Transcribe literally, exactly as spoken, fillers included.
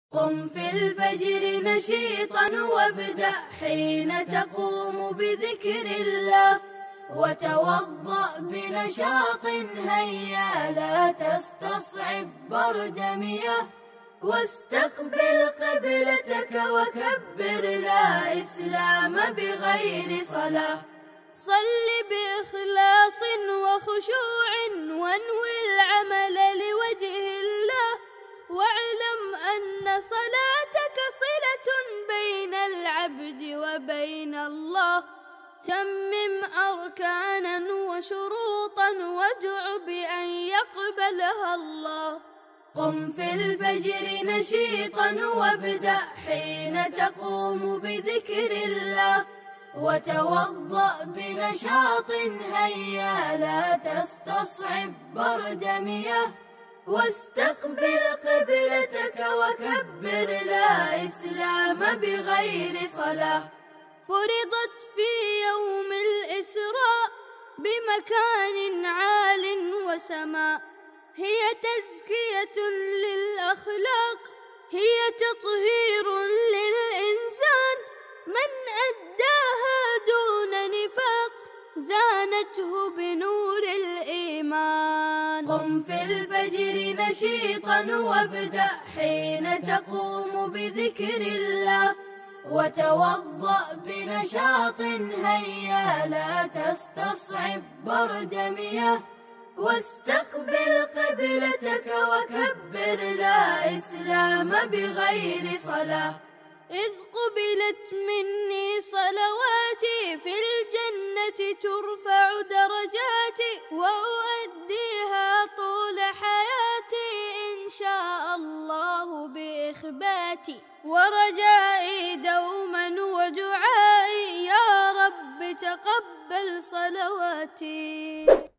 قم في الفجر نشيطا وابدأ حين تقوم بذكر الله، وتوضأ بنشاط هيا لا تستصعب برد مياه، واستقبل قبلتك وكبر لا إسلام بغير صلاة. صل بإخلاص وخشوع وانوي العمل لوجه الله، واعلم أن صلاتك صلة بين العبد وبين الله. تمم أركانا وشروطا وادع بأن يقبلها الله. قم في الفجر نشيطا وابدأ حين تقوم بذكر الله، وتوضأ بنشاط هيا لا تستصعب برد مياه، واستقبل قبلتك وكبر لا إسلام بغير صلاة. فرضت في يوم الإسراء بمكان عال وسماء، هي تزكية للأخلاق، هي تطهير للإنسان، من أداها دون نفاق زانته بنور الإيمان. قم في الفجر نشيطا وابدأ حين تقوم بذكر الله، وتوضأ بنشاط هيا لا تستصعب برد مياه، واستقبل قبلتك وكبر لا إسلام بغير صلاة. إذ قبلت مني صلواتي في الجنة ترفع درجاتي، وأؤديها طول حياتي إن شاء الله بإخباتي، ورجائي دوما ودعائي يا رب تقبل صلواتي.